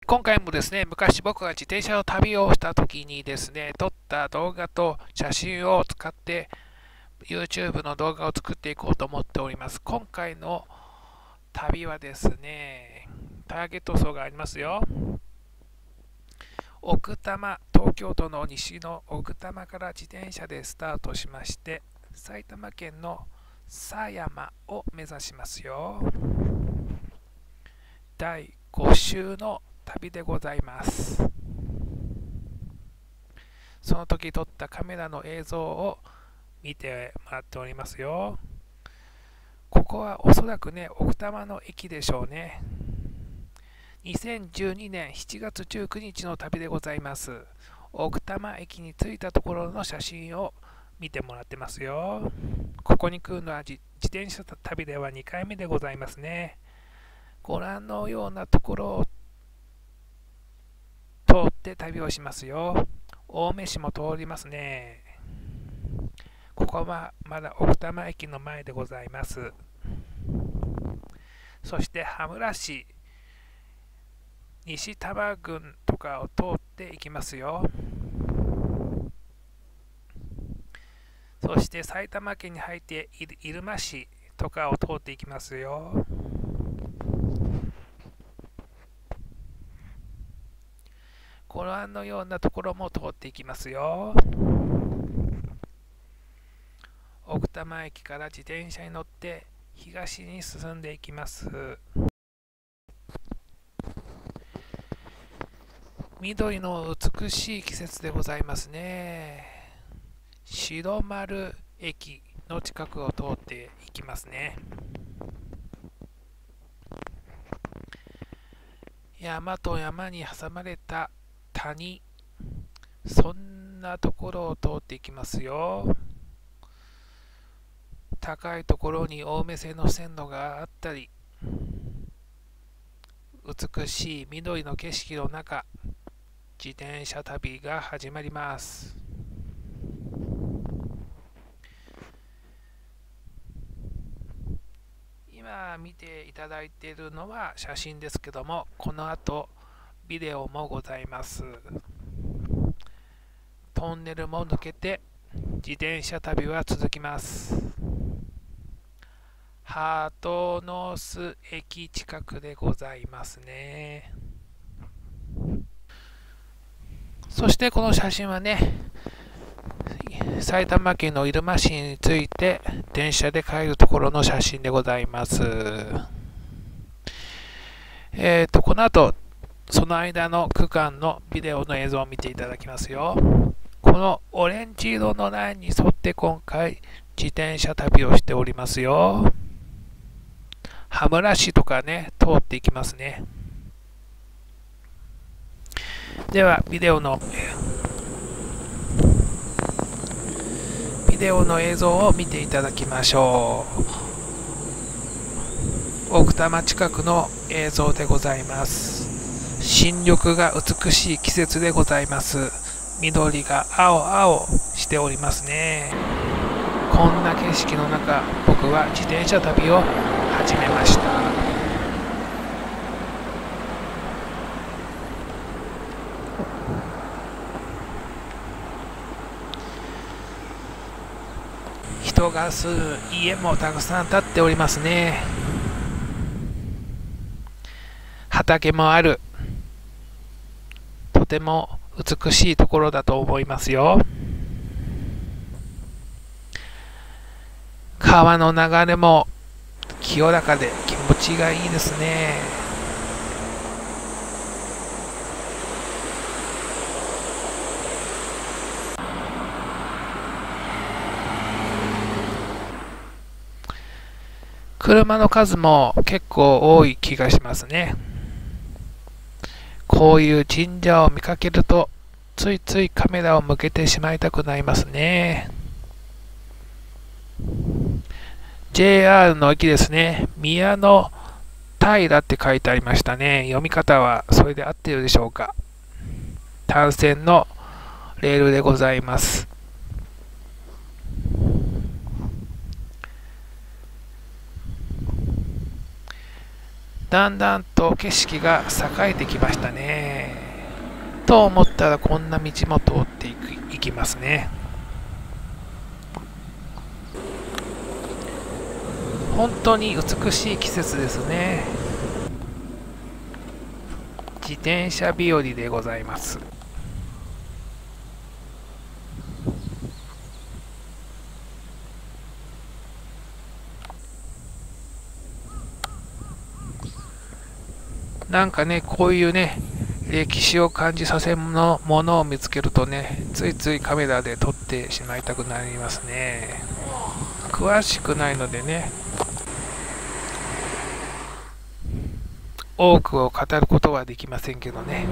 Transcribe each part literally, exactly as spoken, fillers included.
今回もですね、昔僕が自転車の旅をした時にですね、撮った動画と写真を使って YouTube の動画を作っていこうと思っております。今回の旅はですね、ターゲット層がありますよ。奥多摩、東京都の西の奥多摩から自転車でスタートしまして、埼玉県の狭山を目指しますよ。だいご週の旅でございます。その時撮ったカメラの映像を見てもらっておりますよ。ここはおそらくね、奥多摩の駅でしょうね。にせんじゅうにねんしちがつじゅうくにちの旅でございます。奥多摩駅に着いたところの写真を見てもらってますよ。ここに来るのは自転車旅ではにかいめでございますね。ご覧のようなところを通って旅をしますよ。青梅市も通りますね。ここはまだ奥多摩駅の前でございます。そして羽村市、西多摩郡とかを通っていきますよ。そして埼玉県に入って入間市とかを通っていきますよ。ご覧のようなところも通っていきますよ。奥多摩駅から自転車に乗って東に進んでいきます。緑の美しい季節でございますね。白丸駅の近くを通っていきますね。山と山に挟まれた谷、そんなところを通っていきますよ。高いところに青梅線の線路があったり、美しい緑の景色の中、自転車旅が始まります。今見ていただいているのは写真ですけども、この後ビデオもございます。トンネルも抜けて自転車旅は続きます。ハートノース駅近くでございますね。そしてこの写真はね、埼玉県の入間市について電車で帰るところの写真でございます。えーと、この後、その間の区間のビデオの映像を見ていただきますよ。このオレンジ色のラインに沿って今回自転車旅をしておりますよ。羽村市とかね、通っていきますね。では、ビデオの、ビデオの映像を見ていただきましょう。奥多摩近くの映像でございます。新緑が美しい季節でございます。緑が青々しておりますね。こんな景色の中、僕は自転車旅を始めました。人が住む家もたくさん建っておりますね。畑もある。とても美しいところだと思いますよ。川の流れも清らかで気持ちがいいですね。車の数も結構多い気がしますね。こういう神社を見かけるとついついカメラを向けてしまいたくなりますね。ジェイアール の駅ですね。宮の平って書いてありましたね。読み方はそれで合っているでしょうか。単線のレールでございます。 だんだんと景色が栄えてきましたね。と思ったらこんな道も通っていく、いきますね。本当に美しい季節ですね。自転車日和でございます。なんかね、こういうね、歴史を感じさせるものを見つけるとね、ついついカメラで撮ってしまいたくなりますね。詳しくないのでね、多くを語ることはできませんけどね。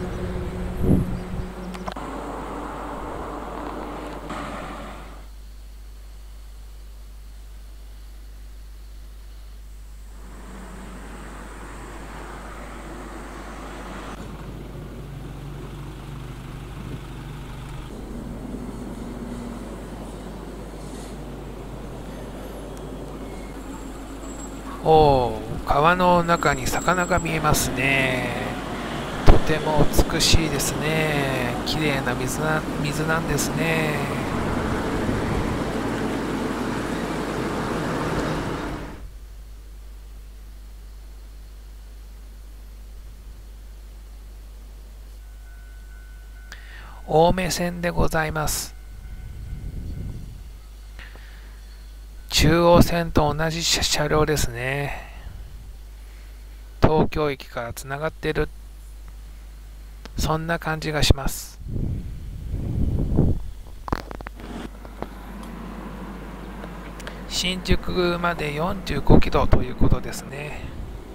おお、川の中に魚が見えますね。とても美しいですね。綺麗な水な、水なんですね。青梅線でございます。中央線と同じ車両ですね。東京駅からつながっている、そんな感じがします。新宿までよんじゅうごキロということですね。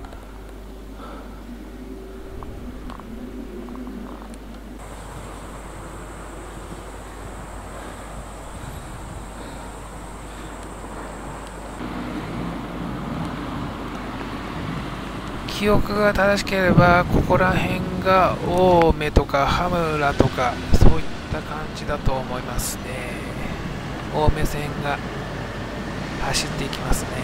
記憶が正しければここら辺が青梅とか羽村とかそういった感じだと思いますね。青梅線が走っていきますね。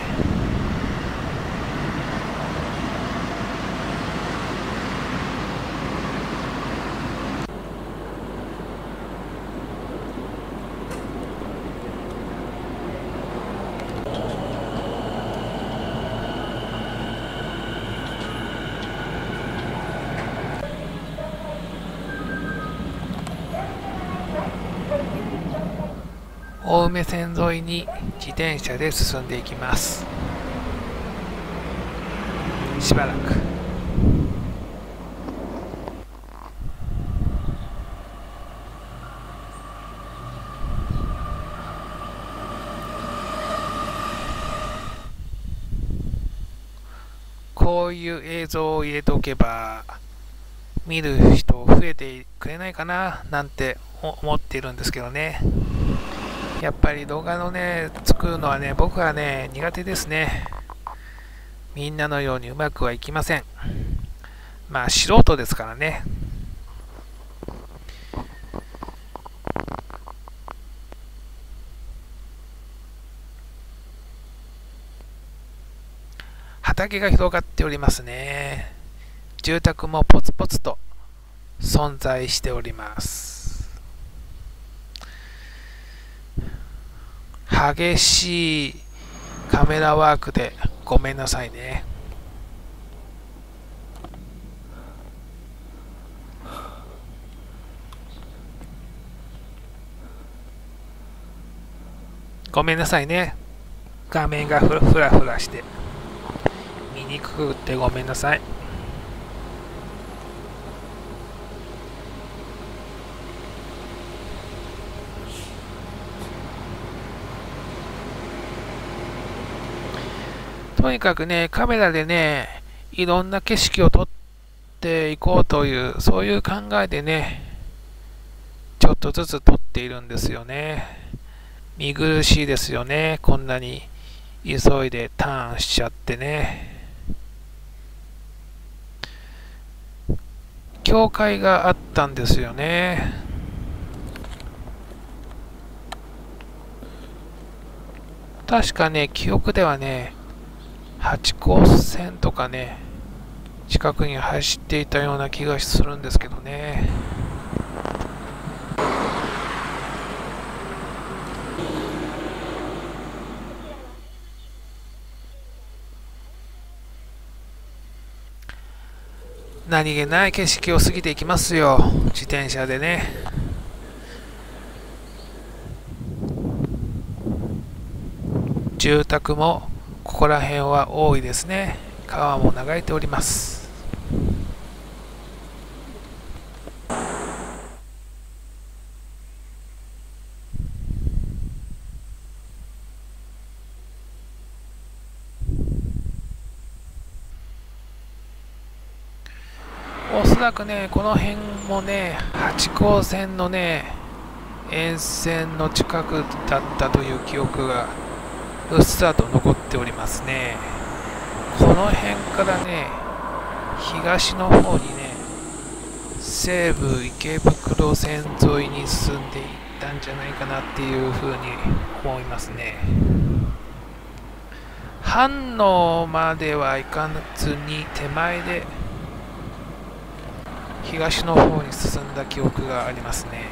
青梅線沿いに自転車で進んでいきます。しばらく。こういう映像を入れておけば見る人増えてくれないかななんて思っているんですけどね。やっぱり動画のね、作るのはね、僕はね、苦手ですね。みんなのようにうまくはいきません。まあ、素人ですからね。畑が広がっておりますね。住宅もポツポツと存在しております。激しいカメラワークでごめんなさいね。ごめんなさいね。画面がふらふらして見にくくってごめんなさい。とにかくね、カメラでね、いろんな景色を撮っていこうという、そういう考えでね、ちょっとずつ撮っているんですよね。見苦しいですよね。こんなに急いでターンしちゃってね。教会があったんですよね。確かね、記憶ではね、 八高線とかね、近くに走っていたような気がするんですけどね。何気ない景色を過ぎていきますよ、自転車でね。住宅もここら辺は多いですね。川も流れております。おそらくね、この辺もね、八高線のね、沿線の近くだったという記憶がうっすらと残っておりますね。この辺からね、東の方にね、西武池袋線沿いに進んでいったんじゃないかなっていうふうに思いますね。飯能までは行かずに手前で東の方に進んだ記憶がありますね。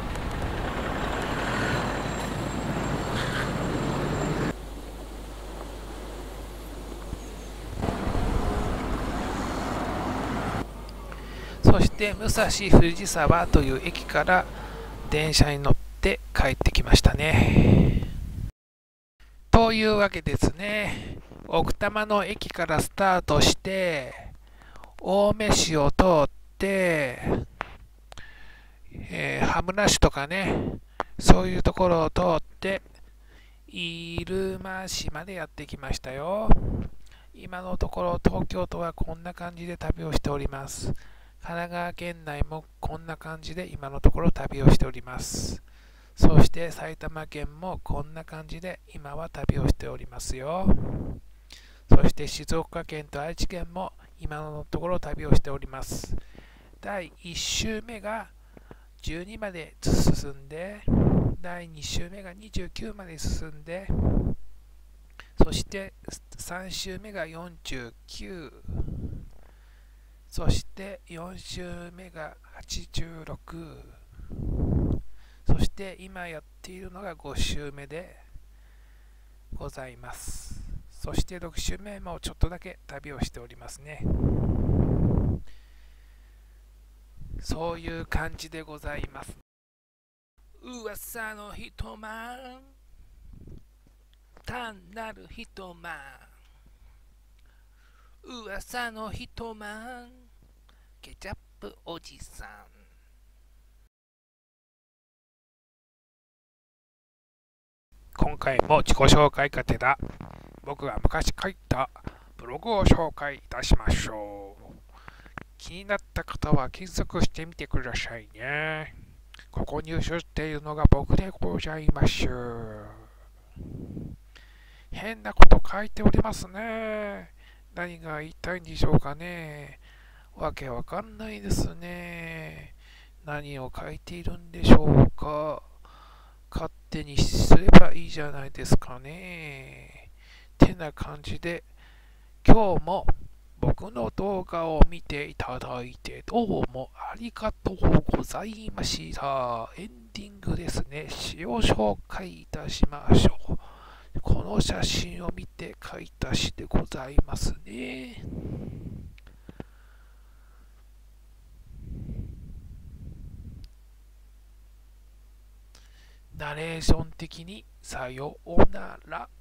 そして武蔵藤沢という駅から電車に乗って帰ってきましたね。というわけですね。奥多摩の駅からスタートして青梅市を通って、えー、羽村市とかね、そういうところを通って入間市までやってきましたよ。今のところ東京都はこんな感じで旅をしております。神奈川県内もこんな感じで今のところ旅をしております。そして埼玉県もこんな感じで今は旅をしておりますよ。そして静岡県と愛知県も今のところ旅をしております。だいいち週目がじゅうにまで進んで、だいに週目がにじゅうきゅうまで進んで、そしてさん週目がよんじゅうきゅう、そしてよん週目がはちじゅうろく、そして今やっているのがご週目でございます。そしてろく週目もちょっとだけ旅をしておりますね。そういう感じでございます。噂の一晩、単なる一晩、噂の一晩、ケチャップおじさん。今回も自己紹介がてら、僕が昔書いたブログを紹介いたしましょう。気になった方は検索してみてくださいね。ここに映っているのが僕でございます。変なこと書いておりますね。何が言いたいんでしょうかね。わけわかんないですね。何を書いているんでしょうか。勝手にすればいいじゃないですかね。てな感じで、今日も僕の動画を見ていただいてどうもありがとうございました。エンディングですね。詩を紹介いたしましょう。この写真を見て書いた詩でございますね。ナレーション的にさようなら。